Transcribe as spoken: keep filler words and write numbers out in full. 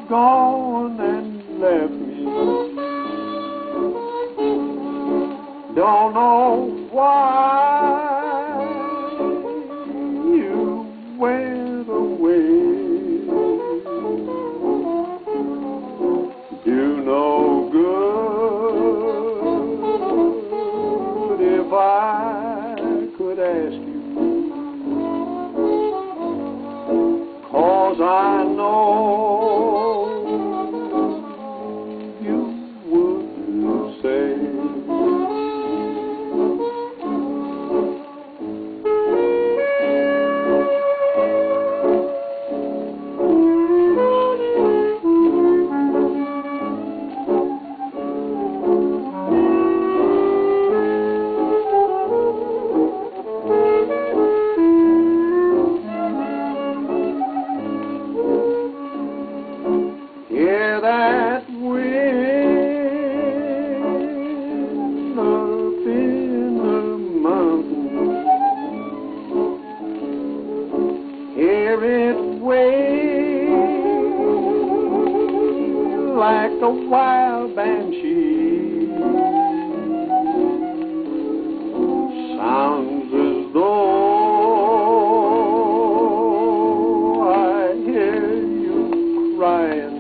gone and left me. Don't know why you went away. Do no good if I could ask you. 'Cause I know you wouldn't say. Hear that wind up in the mountains. Hear it wail like a wild banshee. Sounds as though I hear you crying.